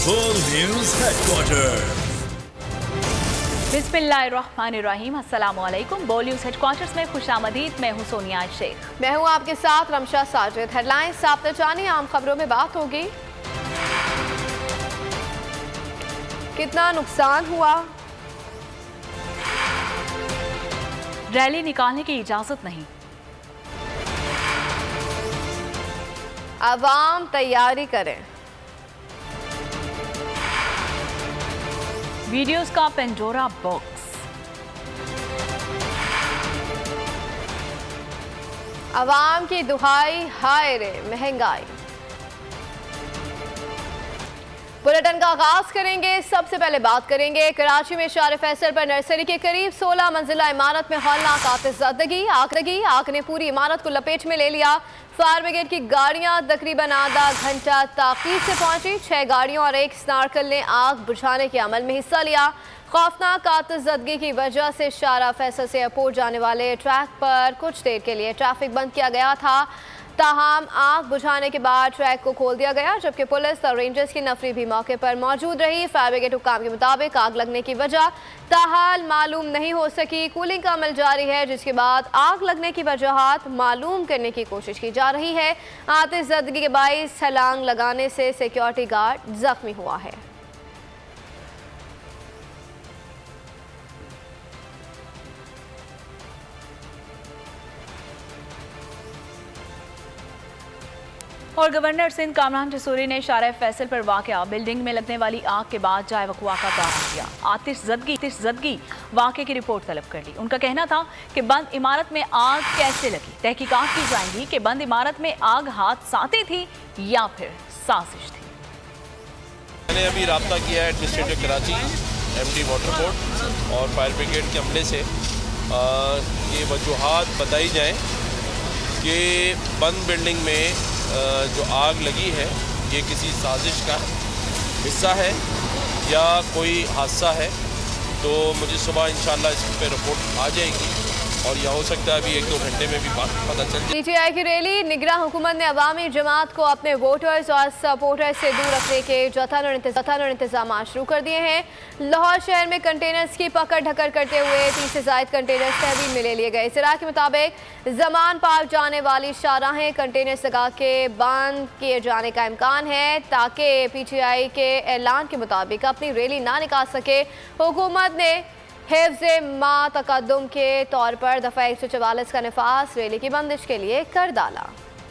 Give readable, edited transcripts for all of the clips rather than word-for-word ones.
बोल news headquarter. बिस्मिल्लाहिर्रहमानिर्रहीम, अस्सलाम वालेकुम। बोल न्यूज हेडक्वार्टर्स में खुशामदीद। मैं हूं सोनिया शेख। मैं हूं आपके साथ रमशा साजिद। हेडलाइंस आपने जानी, आम खबरों में बात होगी। कितना नुकसान हुआ, रैली निकालने की इजाजत नहीं, आवाम तैयारी करें, वीडियोस का पेंडोरा बॉक्स, आवाम की दुहाई हाय रे महंगाई। बुलेटिन का आगाज करेंगे। सबसे पहले बात करेंगे कराची में शार फैसल पर नर्सरी के करीब 16 मंजिला इमारत में हौलनाक आतिशज़दगी। आग ने पूरी इमारत को लपेट में ले लिया। फायर ब्रिगेड की गाड़ियां तकरीबन आधा घंटा ताकीद से पहुंची। 6 गाड़ियों और एक स्नार्कल ने आग बुझाने के अमल में हिस्सा लिया। खौफनाक आतिशज़दगी की वजह से शारा फैसल से एयरपोर्ट जाने वाले ट्रैक पर कुछ देर के लिए ट्रैफिक बंद किया गया था। ताहम आग बुझाने के बाद ट्रैक को खोल दिया गया, जबकि पुलिस और रेंजर्स की नफरी भी मौके पर मौजूद रही। फायर ब्रिगेड हुक्काम के मुताबिक आग लगने की वजह ताहाल मालूम नहीं हो सकी। कूलिंग का अमल जारी है, जिसके बाद आग लगने की वजहात मालूम करने की कोशिश की जा रही है। आतिशज़दगी के बाइस छलांग लगाने से सिक्योरिटी गार्ड जख्मी हुआ है। और गवर्नर सिंध कामरान जसूरी ने शारा फैसल पर वाक़या बिल्डिंग में लगने वाली आग के बाद जाए वक़ुआ का बयान किया। आतिशज़दगी वाक़े की रिपोर्ट तलब कर ली। उनका कहना था कि बंद इमारत में आग कैसे लगी, तहकीकात की जाएंगी कि बंद इमारत में आग हादसाती थी या फिर साजिश थी। मैंने अभी राब्ता किया है administrative Karachi, MD water board और फायर ब्रिगेड के अमले से ये वजूहात बताई जाएँ कि बंद बिल्डिंग में जो आग लगी है ये किसी साजिश का हिस्सा है या कोई हादसा है। तो मुझे सुबह इंशाल्लाह इस पे रिपोर्ट आ जाएगी और यह हो सकता है अभी 1-2 घंटे में भी पता चल जाए। PTI की रैली। निगरान हुकूमत ने अवामी जमात को अपने वोटर्स और सपोर्टर्स से दूर रखने के जतन और इंतजाम शुरू कर दिए हैं। लाहौर शहर में कंटेनर्स की पकड़ ढकड़ करते हुए 30 से ज़ायद कंटेनर्स तहवील में ले लिए गए। इस के मुताबिक जमान पार्क जाने वाली शाहराहें कंटेनर्स लगा के बंद किए जाने का इम्कान है, ताकि PTI के ऐलान के मुताबिक अपनी रैली ना निकाल सके। हुकूमत ने हिफ्ज़ मा तकद्दुम के तौर पर दफ़ा 144 का नफाज रैली की बंदिश के लिए कर डाला।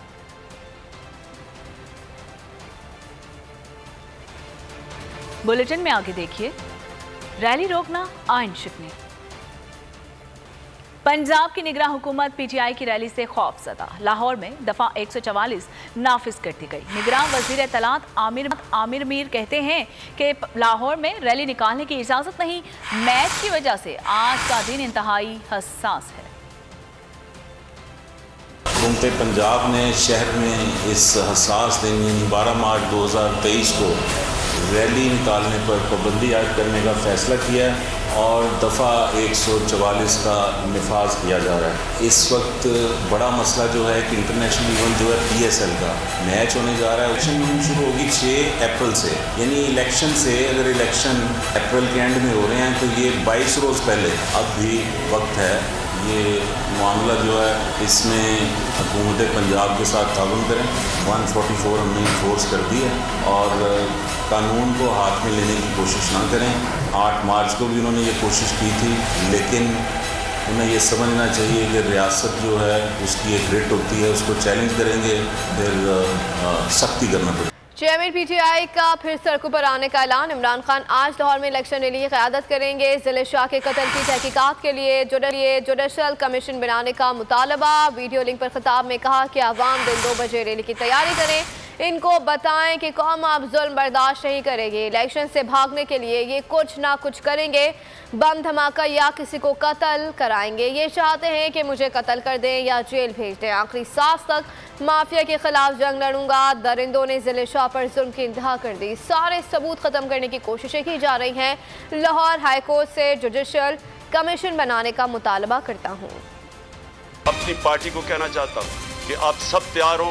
बुलेटिन में आगे देखिए, रैली रोकना आइन शिकनी। पंजाब की निगरान हुकूमत PTI की रैली से खौफजदा। लाहौर में दफ़ा 144 नाफिज कर दी गई। निगरान वज़ीर इत्तलात आमिर मीर कहते हैं कि लाहौर में रैली निकालने की इजाज़त नहीं। मैच की वजह से आज का दिन इंतहाई हसास है। हुकूमत पंजाब ने शहर में इस हसास दिन यानी 12 मार्च 2023 को रैली निकालने पर पाबंदी आयद करने का फ़ैसला किया है और दफ़ा 144 का नफाज किया जा रहा है। इस वक्त बड़ा मसला जो है कि इंटरनेशनल इवेंट जो है PSL का मैच होने जा रहा है। इलेक्शन मुहिम शुरू होगी 6 अप्रैल से, यानी इलेक्शन से अगर इलेक्शन अप्रैल के एंड में हो रहे हैं तो ये 22 रोज़ पहले अब भी वक्त है। ये मामला जो है इसमें हुकूमत पंजाब के साथ ताउन करें। 144 हमने इन्फोर्स कर दी है और कानून को हाथ में लेने की कोशिश ना करें। 8 मार्च को भी उन्होंने ये कोशिश की थी, लेकिन उन्हें ये समझना चाहिए कि रियासत जो है उसकी एक रिट होती है, उसको चैलेंज करेंगे फिर सख्ती करना पड़ेगी। चेयरमैन PTI का फिर सड़कों पर आने का ऐलान। इमरान खान आज लाहौर में इलेक्शन रैली की क़यादत करेंगे। ज़िले शाह के कत्ल की तहकीकात के लिए जुडिशल कमीशन बनाने का मुतालबा। वीडियो लिंक पर खिताब में कहा कि आवाम दिन 2 बजे रैली की तैयारी करें। इनको बताएं कि कौम अब जुल्म बर्दाश्त नहीं करेगी। इलेक्शन से भागने के लिए ये कुछ ना कुछ करेंगे, बम धमाका या किसी को कत्ल कराएंगे। ये चाहते हैं कि मुझे कत्ल कर दें या जेल भेज दें। आखिरी सांस तक माफिया के खिलाफ जंग लड़ूंगा। दरिंदों ने ज़िले शाह पर जुल्म की इंतहा कर दी। सारे सबूत ख़त्म करने की कोशिशें की जा रही हैं। लाहौर हाई कोर्ट से जुडिशल कमीशन बनाने का मुतालबा करता हूँ। अपनी पार्टी को कहना चाहता हूँ कि आप सब तैयार हो,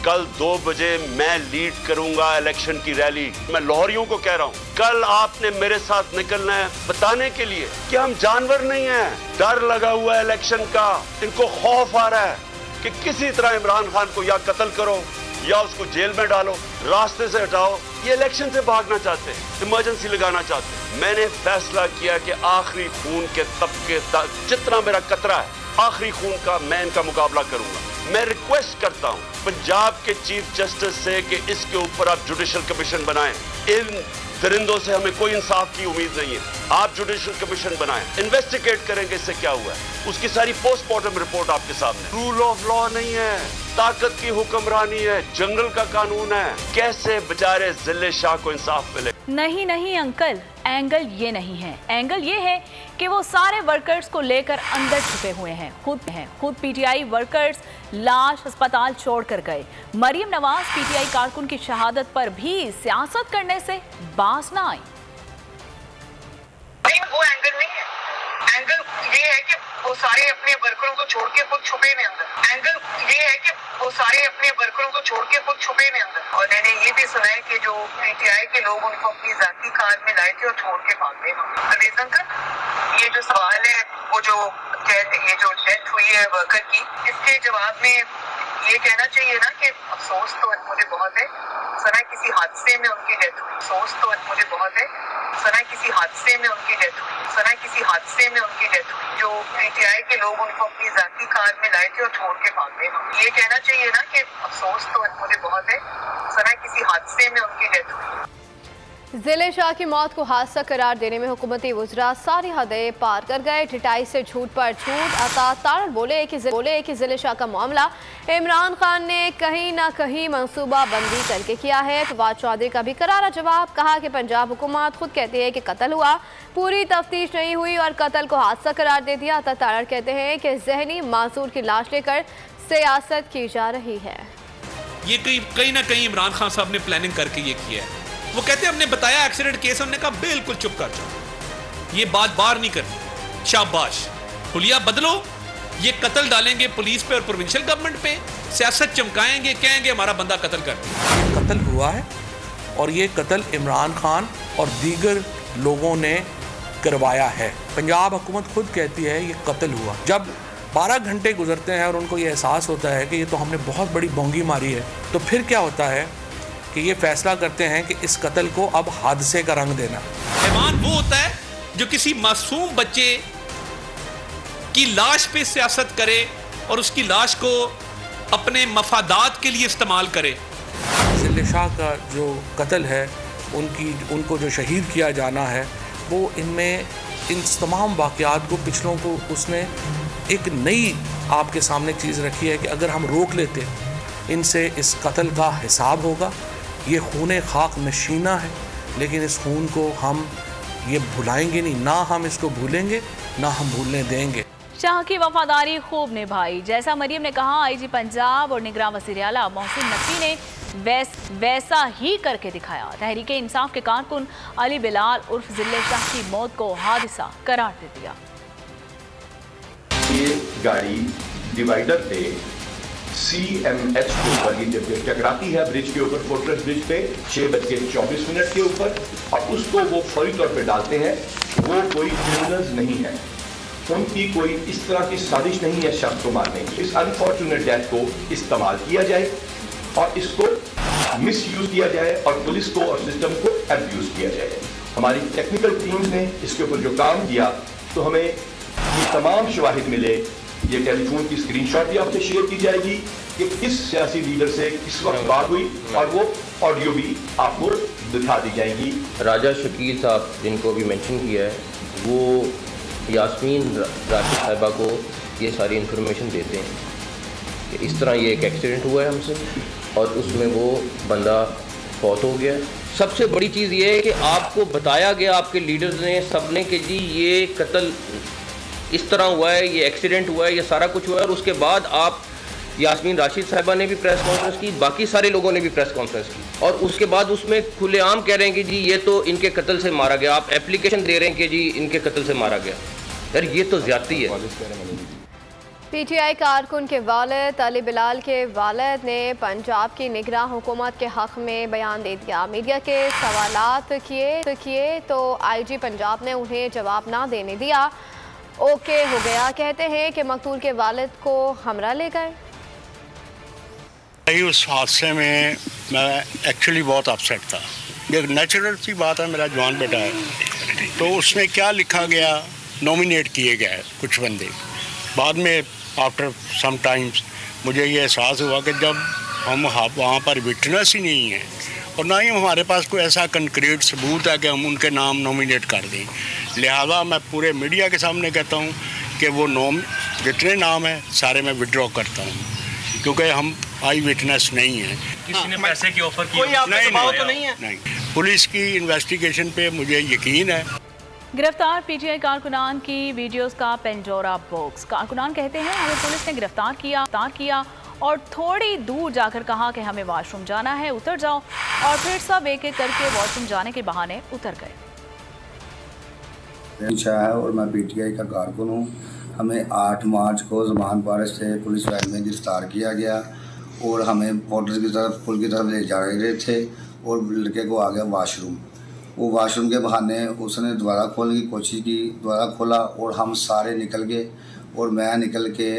कल 2 बजे मैं लीड करूंगा इलेक्शन की रैली। मैं लाहौरियों को कह रहा हूं, कल आपने मेरे साथ निकलना है बताने के लिए कि हम जानवर नहीं हैं। डर लगा हुआ है इलेक्शन का, इनको खौफ आ रहा है कि किसी तरह इमरान खान को या कत्ल करो या उसको जेल में डालो, रास्ते से हटाओ। ये इलेक्शन से भागना चाहते हैं, इमरजेंसी लगाना चाहते हैं। मैंने फैसला किया कि आखिरी खून के तबके तक जितना मेरा कतरा है, आखिरी खून का मैं इनका मुकाबला करूंगा। मैं रिक्वेस्ट करता हूं पंजाब के चीफ जस्टिस से कि इसके ऊपर आप जुडिशल कमीशन बनाएं। इन दरिंदों से हमें कोई इंसाफ की उम्मीद नहीं है। आप जुडिशल कमीशन बनाएं, इन्वेस्टिगेट करेंगे इससे क्या हुआ है, उसकी सारी पोस्टमार्टम रिपोर्ट आपके सामने। रूल ऑफ लॉ नहीं है, ताकत की हुक्मरानी है, जंगल का कानून है। कैसे बेचारे जिले शाह को इंसाफ मिले? नहीं नहीं अंकल, एंगल ये नहीं है। एंगल ये है कि वो सारे वर्कर्स को लेकर अंदर छुपे हुए हैं। खुद पीटीआई वर्कर्स लाश अस्पताल छोड़कर गए। मरियम नवाज पीटीआई कारकुन की शहादत पर भी सियासत करने से बाज ना आई। नहीं, वो एंगल नहीं है। एंगल ये है कि वो सारे अपने वर्करों को छोड़ के खुद छुपे ने अंदर। एंगल ये है कि वो सारे अपने वर्करों को छोड़ के खुद छुपे ने अंदर। और मैंने ये भी सुना है कि जो पीटीआई के लोग उनको अपनी जाती कार में लाए थे और छोड़ के भाग गए। परवेज अंकल, ये जो सवाल है, वो जो ये जो डेथ हुई है वर्कर की, इसके जवाब में ये कहना चाहिए ना कि अफसोस तो मुझे बहुत है, सना किसी हादसे में उनकी डेथ हुई। अफसोस तो मुझे बहुत है, सना किसी हादसे में उनकी डेथ हुई। सना किसी हादसे में उनकी डेथ हुई। जो पीटीआई के लोग उनको अपनी जाती कार में लाए थे और छोड़ के भाग गए। ये कहना चाहिए ना कि अफसोस तो मुझे बहुत है, सना किसी हादसे में उनकी डेथ हुई। जिले शाह की मौत को हादसा करार देने में हुकूमती वज़रा सारी हदें पार कर गए। ढिठाई से झूठ पर झूठ। अता तारड़ बोले कि जिले शाह का मामला इमरान खान ने कहीं ना कहीं मंसूबा बंदी करके किया है। फवाद चौधरी का भी करारा जवाब। कहा कि पंजाब हुकूमत खुद कहती है कि कत्ल हुआ, पूरी तफ्तीश नहीं हुई और कत्ल को हादसा करार दे दिया। अता तारड़ कहते हैं कि जहनी मासूर की लाश लेकर सियासत की जा रही है। ये कहीं ना कहीं इमरान खान साहब ने प्लानिंग करके ये किया है। वो कहते हैं हमने बताया एक्सीडेंट केस, हमने कहा बिल्कुल चुप कर जाओ, ये बात बाहर नहीं करनी। शाबाश, हुलिया बदलो, ये कत्ल डालेंगे पुलिस पे और प्रोविंशियल गवर्नमेंट पे, सियासत चमकाएंगे, कहेंगे हमारा बंदा कत्ल कर दिया। कत्ल हुआ है और ये कत्ल इमरान खान और दीगर लोगों ने करवाया है। पंजाब हुकूमत खुद कहती है ये कत्ल हुआ। जब 12 घंटे गुजरते हैं और उनको ये एहसास होता है कि ये तो हमने बहुत बड़ी बोंगी मारी है, तो फिर क्या होता है कि ये फैसला करते हैं कि इस कत्ल को अब हादसे का रंग देना। ईमान वो होता है जो किसी मासूम बच्चे की लाश पे सियासत करे और उसकी लाश को अपने मफादात के लिए इस्तेमाल करे। जिले शाह का जो कत्ल है, उनको जो शहीद किया जाना है, वो इनमें इन तमाम वाक़यात को, पिछलों को उसने एक नई आपके सामने चीज़ रखी है कि अगर हम रोक लेते इनसे इस कत्ल का हिसाब होगा। ये खूने खाक नशीना है, लेकिन इस खून को हम ये भुलाएंगे नहीं, ना हम इसको भूलेंगे ना हम भूलने देंगे। शाह की वफादारी खूब निभाई, जैसा मरियम ने कहा। आईजी पंजाब और निगरान वज़ीर आला मोहसिन नकवी ने वैसा ही करके दिखाया। तहरीक इंसाफ के कारकुन अली बिलाल उर्फ जिले शाह की मौत को हादसा करार दे दिया। ये गाड़ी डिवाइडर पे CMH के ऊपर जब टकराती है ब्रिज के ऊपर, फोर्ट्रेस ब्रिज पे 6:24 के ऊपर, और उसको वो फौरी तौर पे डालते हैं। वो कोई क्रिमिनल्स नहीं है, उनकी कोई इस तरह की साजिश नहीं है शख्स को मारने की। इस अनफॉर्चुनेट डेथ को इस्तेमाल किया जाए और इसको मिसयूज किया जाए और पुलिस को और सिस्टम को एब्यूज किया जाए। हमारी टेक्निकल टीम ने इसके ऊपर जो काम किया, तो हमें ये तमाम शवाहिद मिले। ये टेलीफोन की स्क्रीनशॉट भी आपसे शेयर की जाएगी कि किस सियासी लीडर से किस वक्त बात हुई, और वो ऑडियो भी आपको दिखा दी जाएगी। राजा शकील साहब जिनको भी मेंशन किया है, वो यास्मीन राशिद साहिबा को ये सारी इन्फॉर्मेशन देते हैं कि इस तरह ये एक एक्सीडेंट हुआ है हमसे और उसमें वो बंदा फौत हो गया। सबसे बड़ी चीज़ ये है कि आपको बताया गया, आपके लीडर्स ने, सब ने, कि जी ये कत्ल इस तरह हुआ है, ये एक्सीडेंट हुआ है, ये सारा कुछ हुआ है। और उसके बाद आप यास्मीन राशिद साहिबा ने भी प्रेस कॉन्फ्रेंस की, बाकी सारे लोगों ने भी प्रेस कॉन्फ्रेंस की, और उसके बाद उसमें खुलेआम कह रहे हैं कि जी ये तो इनके कत्ल से मारा गया। आप एप्लीकेशन दे रहे हैं कि जी इनके कत्ल से मारा गया। यार ये तो ज्यादती है। पीटीआई कारकुन के वालिद अली बिलाल के वालिद ने पंजाब की निगरान हुकूमत के हक़ में बयान दे दिया। मीडिया के सवालात किए तो आईजी पंजाब ने उन्हें जवाब ना देने दिया। ओके हो गया, कहते हैं कि मकतूल के वालिद को हमरा ले गए। उस हादसे में मैं एक्चुअली बहुत अपसेट था। ये नेचुरल सी बात है, मेरा जवान बेटा है, तो उसमें क्या लिखा गया, नॉमिनेट किए गए कुछ बंदे। बाद में आफ्टर सम टाइम्स मुझे ये एहसास हुआ कि जब हम वहाँ पर विटनेस ही नहीं है और ना ही हमारे पास कोई ऐसा कंक्रीट सबूत है कि हम उनके नाम नॉमिनेट कर दें, लिहाजा मैं पूरे मीडिया के सामने कहता हूँ कि वो जितने नाम हैं सारे मैं विड्रॉ करता हूँ, क्योंकि हम आई विटनेस नहीं है। किसी ने पैसे की ऑफर की? नहीं, पुलिस की इन्वेस्टिगेशन पे मुझे यकीन है। गिरफ्तार पीटीआई कारकुनान की वीडियोस का पेंडोरा बॉक्स। कारकुनान कहते हैं हमें पुलिस ने गिरफ्तार किया और थोड़ी दूर जाकर कहा कि हमें वॉशरूम जाना है, उतर जाओ, और फिर सब एक एक करके वॉशरूम जाने के बहाने उतर गए। है और मैं पीटीआई का कारकुन हूँ। हमें 8 मार्च को ज़मान पारस से पुलिस वैन में गिरफ्तार किया गया और हमें बॉर्डर की तरफ पुल की तरफ ले जा रहे थे और लड़के को आ गया वॉशरूम। वो वॉशरूम के बहाने उसने दोबारा खोलने की कोशिश की, दोबारा खोला और हम सारे निकल गए और मैं निकल के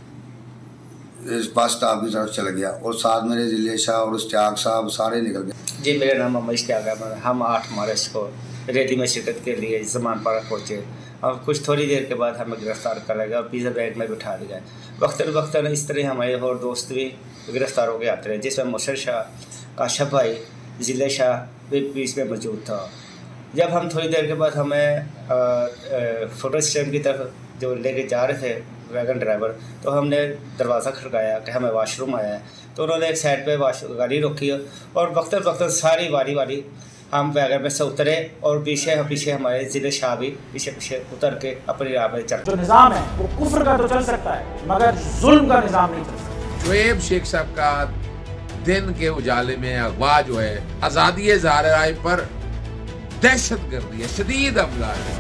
बस स्टॉप की तरफ चल गया और साथ मेरे जिले शाह और इश्तियाक साहब सारे निकल गए। जी, मेरा नाम मोहम्मद इश्तियाक है। हम 8 मार्च को रैली में शिरकत के लिए ज़मान पारा पहुँचे और कुछ थोड़ी देर के बाद हमें गिरफ़्तार करा गया और पिज़्ज़ा बैग में बिठा दिया। वक्तन इस तरह हमारे और दोस्त भी गिरफ़्तार हो गए आते रहे, जिसमें मुसर शाह, काशफ भाई, जिले शाह भी बीच में मौजूद था। जब हम थोड़ी देर के बाद हमें फोटो स्टैंड की तरफ जो लेके जा रहे थे वैगन ड्राइवर, तो हमने दरवाज़ा खड़काया कि हमें वॉशरूम आया है, तो उन्होंने एक साइड पे गाड़ी रोकी और वक्तन सारी वारी हम वैगन में से उतरे और पीछे हमारे ज़िले शाह भी पीछे उतर के अपनी राह में चल। जो निज़ाम है वो कुफ्र का तो चल सकता है मगर जुल्म का निज़ाम नहीं चल सकता। शुएब शेख साहब का दिन के उजाले में अगवा जो है आज़ादी ज़ाहिर पर दहशतगर्दी है, शदीद हमला है।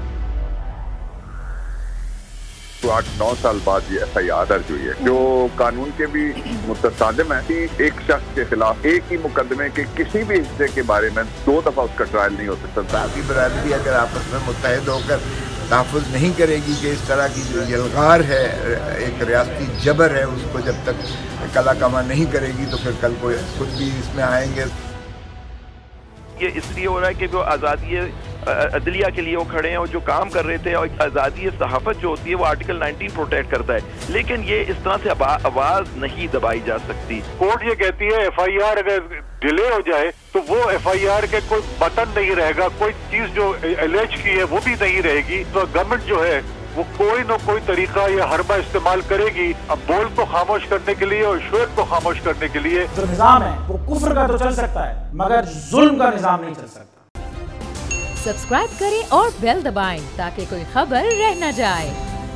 8-9 साल बाद ये FIR दर्ज हुई है, जो कानून के भी मुतसादिम है कि एक शख्स के खिलाफ एक ही मुकदमे के किसी भी हिस्से के बारे में 2 दफा उसका ट्रायल नहीं हो सकता। बाकी बरादरी अगर आपस में मुत्तहिद होकर तहफ़्फ़ुज़ नहीं करेगी कि इस तरह की जो यलगार है, एक रियासती जबर है, उसको जब तक कला कमा नहीं करेगी तो फिर कल को खुद भी इसमें आएंगे। ये इसलिए हो रहा है कि वो आज़ादी अदलिया के लिए वो खड़े हैं और जो काम कर रहे थे, और आज़ादी सहाफ़त जो होती है वो आर्टिकल 19 प्रोटेक्ट करता है, लेकिन ये इस तरह से आवाज़ नहीं दबाई जा सकती। कोर्ट ये कहती है FIR अगर डिले हो जाए तो वो FIR के कोई बटन नहीं रहेगा, कोई चीज़ जो एलेज की है वो भी नहीं रहेगी। तो गवर्नमेंट जो है वो कोई न कोई तरीका या हरबा इस्तेमाल करेगी अब बोल को खामोश करने के लिए और शुएब को खामोश करने के लिए। जो निज़ाम है वो कुफ्र का तो चल सकता है मगर जुल्म का निज़ाम नहीं चल सकता। सब्सक्राइब करें और बेल दबाएं ताकि कोई खबर रह न जाए।